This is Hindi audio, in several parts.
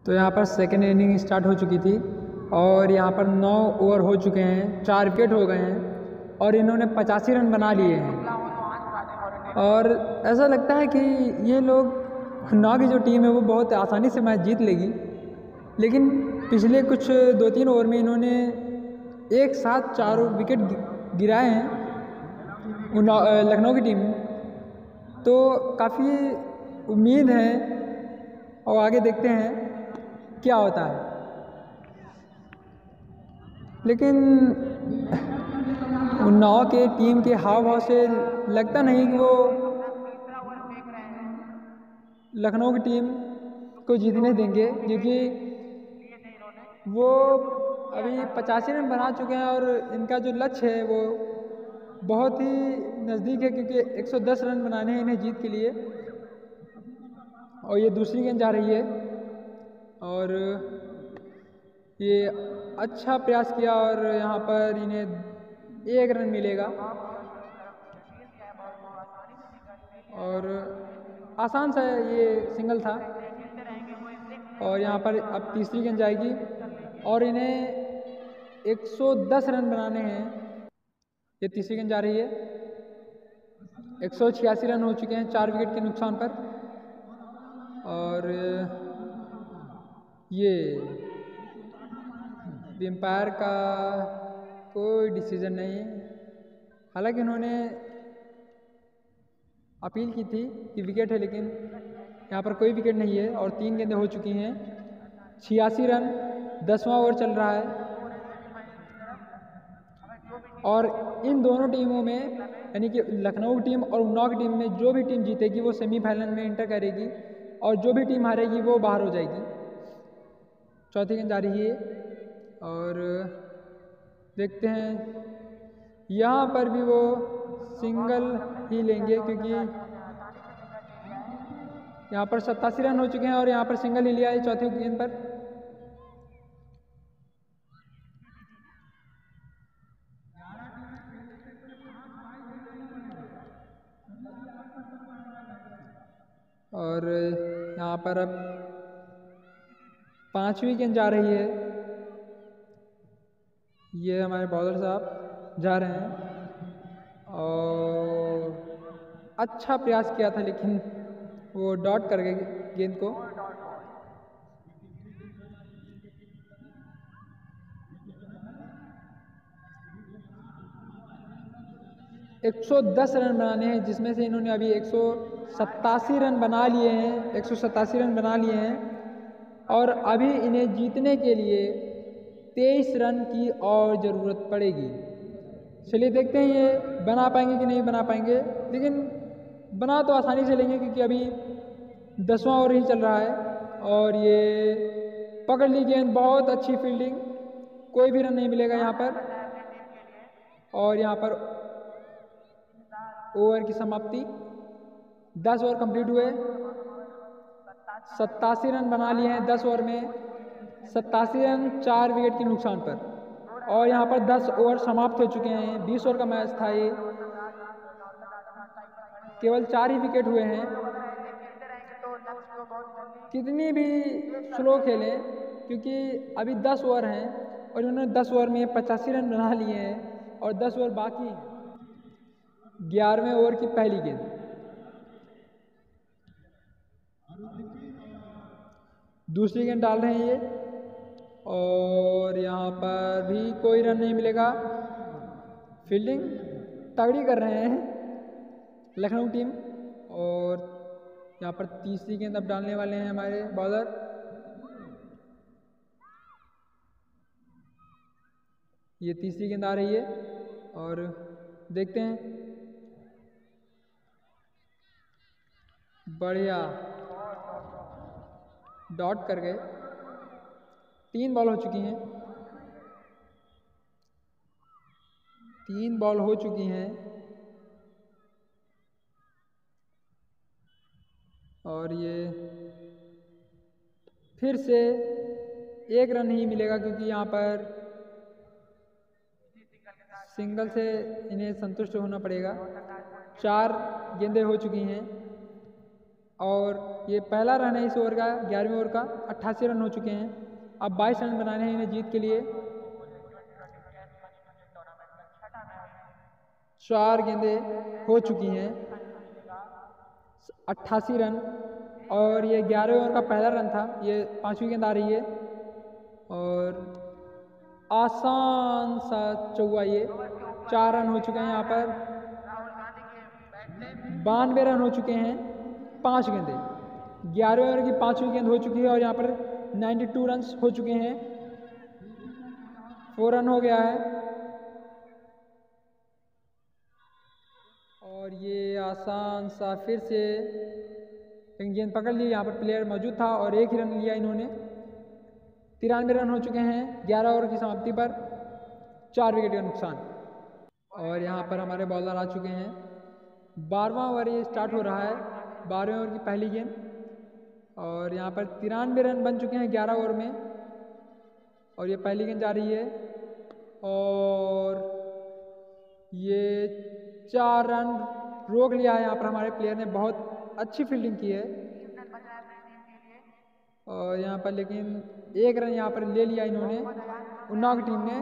तो यहाँ पर सेकेंड इनिंग स्टार्ट हो चुकी थी और यहाँ पर 9 ओवर हो चुके हैं, 4 विकेट हो गए हैं और इन्होंने 85 रन बना लिए हैं। और ऐसा लगता है कि ये लोग नौ की जो टीम है वो बहुत आसानी से मैच जीत लेगी, लेकिन पिछले कुछ 2-3 ओवर में इन्होंने एक साथ 4 विकेट गिराए हैं लखनऊ की टीम। तो काफ़ी उम्मीद है और आगे देखते हैं क्या होता है। लेकिन उन्नाव के टीम के हाव भाव से लगता नहीं कि वो लखनऊ की टीम को जीतने देंगे, क्योंकि वो अभी 85 रन बना चुके हैं और इनका जो लक्ष्य है वो बहुत ही नज़दीक है, क्योंकि 110 रन बनाने हैं इन्हें जीत के लिए। और ये दूसरी गेंद जा रही है और ये अच्छा प्रयास किया और यहाँ पर इन्हें 1 रन मिलेगा और आसान सा ये सिंगल था। और यहाँ पर अब तीसरी गेंद जाएगी और इन्हें 110 रन बनाने हैं। ये तीसरी गेंद जा रही है, 186 रन हो चुके हैं 4 विकेट के नुकसान पर। और ये एम्पायर का कोई डिसीजन नहीं है, हालांकि उन्होंने अपील की थी कि विकेट है, लेकिन यहाँ पर कोई विकेट नहीं है और 3 गेंदें हो चुकी हैं। 86 रन, 10वां ओवर चल रहा है और इन दोनों टीमों में यानी कि लखनऊ टीम और उन्नाव की टीम में जो भी टीम जीतेगी वो सेमीफाइनल में इंटर करेगी और जो भी टीम हारेगी वो बाहर हो जाएगी। चौथी गेंद जा रही है और देखते हैं यहाँ पर भी वो सिंगल ही लेंगे, क्योंकि यहाँ पर 87 रन हो चुके हैं और यहाँ पर सिंगल ही लिया है चौथी गेंद पर। और यहाँ पर अब 5वीं गेंद जा रही है, ये हमारे बॉलर साहब जा रहे हैं और अच्छा प्रयास किया था लेकिन वो डॉट कर गए गेंद को। एक 110 रन बनाने हैं, जिसमें से इन्होंने अभी 187 रन बना लिए हैं, 187 रन बना लिए हैं और अभी इन्हें जीतने के लिए 23 रन की और ज़रूरत पड़ेगी। चलिए देखते हैं ये बना पाएंगे कि नहीं बना पाएंगे, लेकिन बना तो आसानी से लेंगे क्योंकि अभी 10वां ओवर ही चल रहा है। और ये पकड़ ली गेंद, बहुत अच्छी फील्डिंग, कोई भी रन नहीं मिलेगा यहाँ पर। और यहाँ पर ओवर की समाप्ति, 10 ओवर कंप्लीट हुए, 87 रन बना लिए हैं 10 ओवर में, 87 रन 4 विकेट के नुकसान पर। और यहाँ पर 10 ओवर समाप्त हो चुके हैं, 20 ओवर का मैच था ये, केवल 4 ही विकेट हुए हैं। कितनी भी स्लो खेलें, क्योंकि अभी 10 ओवर हैं और उन्होंने 10 ओवर में 85 रन बना लिए हैं और 10 ओवर बाकी हैं। 11वें ओवर की पहली गेंद, दूसरी गेंद डाल रहे हैं ये और यहाँ पर भी कोई रन नहीं मिलेगा। फील्डिंग तगड़ी कर रहे हैं लखनऊ टीम। और यहाँ पर तीसरी गेंद अब डालने वाले हैं हमारे बॉलर। ये तीसरी गेंद आ रही है और देखते हैं, बढ़िया डॉट कर गए। 3 बॉल हो चुकी हैं, 3 बॉल हो चुकी हैं और ये फिर से 1 रन नहीं मिलेगा, क्योंकि यहाँ पर सिंगल से इन्हें संतुष्ट होना पड़ेगा। 4 गेंदें हो चुकी हैं और ये पहला रन है इस ओवर का, 11वें ओवर का। 88 रन हो चुके हैं। अब 22 रन बनाने हैं इन्हें जीत के लिए। 4 गेंदें हो चुकी हैं, 88 रन। और ये 11वें ओवर का पहला रन था। ये 5वीं गेंद आ रही है और आसान सा चौका। ये 4 रन हो चुके हैं यहाँ पर। 92 रन हो चुके हैं, 5 गेंदे। 11वें ओवर की 5वीं गेंद हो चुकी है और यहाँ पर 92 रन हो चुके हैं। 4 रन हो गया है और ये आसान सा फिर से गेंद पकड़ ली। यहाँ पर प्लेयर मौजूद था और 1 ही रन लिया इन्होंने। 93 रन हो चुके हैं 11 ओवर की समाप्ति पर। 4 विकेट का नुकसान। और यहाँ पर हमारे बॉलर आ चुके हैं। 12वां ओवर ये स्टार्ट हो रहा है। 12वें ओवर की पहली गेंद और यहाँ पर 93 रन बन चुके हैं 11 ओवर में। और ये पहली गेंद जा रही है और ये 4 रन रोक लिया है। यहाँ पर हमारे प्लेयर ने बहुत अच्छी फील्डिंग की है और यहाँ पर लेकिन 1 रन यहाँ पर ले लिया इन्होंने। उन्नाव की टीम ने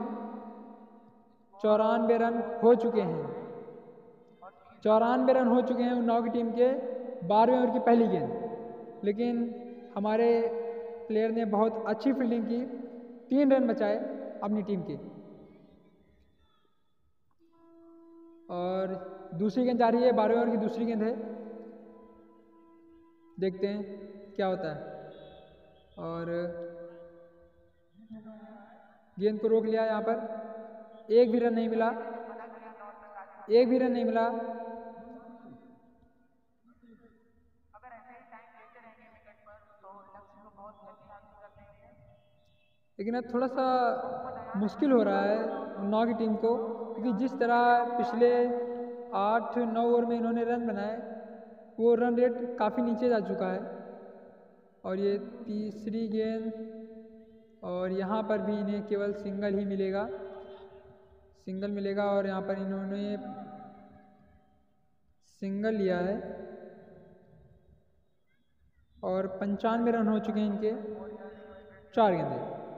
94 रन हो चुके हैं। 94 रन हो चुके हैं उन्नाव की टीम के 12वें ओवर की पहली गेंद। लेकिन हमारे प्लेयर ने बहुत अच्छी फील्डिंग की, 3 रन बचाए अपनी टीम के। और दूसरी गेंद जा रही है, 12वें ओवर की दूसरी गेंद है। देखते हैं क्या होता है। और गेंद को रोक लिया यहाँ पर। 1 भी रन नहीं मिला, 1 भी रन नहीं मिला। लेकिन अब थोड़ा सा मुश्किल हो रहा है उन्नाव की टीम को, क्योंकि जिस तरह पिछले 8-9 ओवर में इन्होंने रन बनाए, वो रन रेट काफ़ी नीचे जा चुका है। और ये तीसरी गेंद और यहाँ पर भी इन्हें केवल सिंगल ही मिलेगा, सिंगल मिलेगा। और यहाँ पर इन्होंने सिंगल लिया है और 95 रन हो चुके हैं इनके। 4 गेंदे।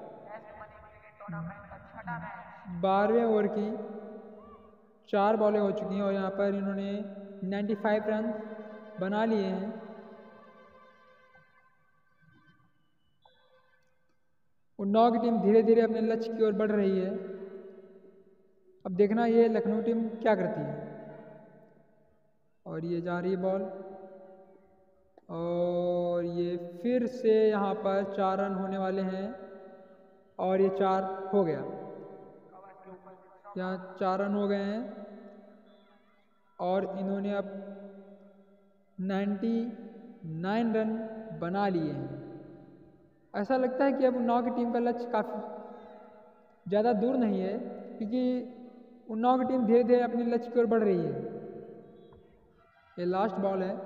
12वें ओवर की 4 बॉलें हो चुकी हैं और यहाँ पर इन्होंने 95 रन बना लिए हैं। उन्नाव की टीम धीरे धीरे अपने लक्ष्य की ओर बढ़ रही है। अब देखना ये लखनऊ टीम क्या करती है। और ये जा रही है बॉल और ये फिर से यहाँ पर 4 रन होने वाले हैं और ये 4 हो गया। यहाँ 4 रन हो गए हैं और इन्होंने अब 99 रन बना लिए हैं। ऐसा लगता है कि अब उन्नाव की टीम का लक्ष्य काफ़ी ज़्यादा दूर नहीं है, क्योंकि उन्नाव की टीम धीरे धीरे अपने लक्ष्य की ओर बढ़ रही है। ये लास्ट बॉल है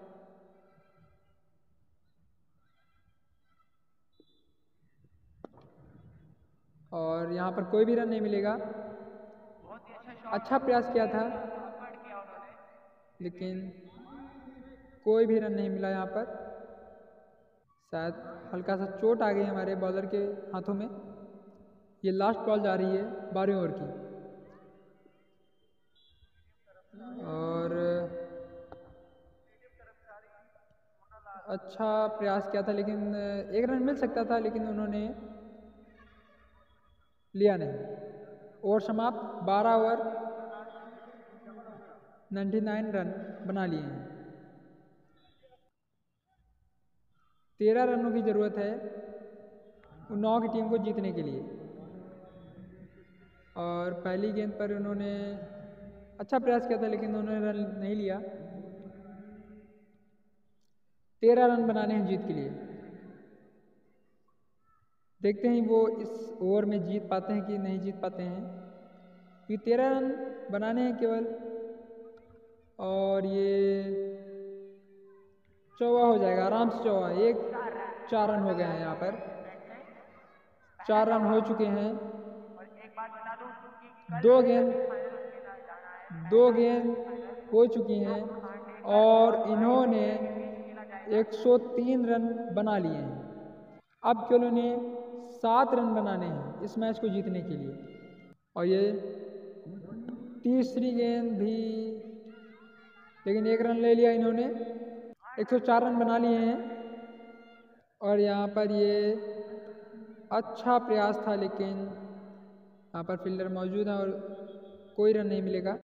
और यहाँ पर कोई भी रन नहीं मिलेगा। अच्छा प्रयास किया था लेकिन कोई भी रन नहीं मिला यहाँ पर। शायद हल्का सा चोट आ गई हमारे बॉलर के हाथों में। ये लास्ट बॉल जा रही है 12वें ओवर की और अच्छा प्रयास किया था, लेकिन 1 रन मिल सकता था, लेकिन उन्होंने लिया नहीं। ओवर समाप्त। 12 ओवर 99 रन बना लिए हैं। 13 रनों की ज़रूरत है उन्नाव की टीम को जीतने के लिए। और पहली गेंद पर उन्होंने अच्छा प्रयास किया था, लेकिन उन्होंने रन नहीं लिया। 13 रन बनाने हैं जीत के लिए। देखते हैं वो इस ओवर में जीत पाते हैं कि नहीं जीत पाते हैं। ये 13 रन बनाने हैं केवल और ये चौवा हो जाएगा आराम से। चौवा 4 रन हो गए हैं यहाँ पर। 4 रन हो चुके हैं। 2 गेंद हो चुकी हैं और इन्होंने 103 रन बना लिए हैं। अब केवल उन्हें 7 रन बनाने हैं इस मैच को जीतने के लिए। और ये तीसरी गेंद भी, लेकिन 1 रन ले लिया इन्होंने। 104 रन बना लिए हैं। और यहाँ पर ये अच्छा प्रयास था, लेकिन यहाँ पर फील्डर मौजूद है और कोई रन नहीं मिलेगा।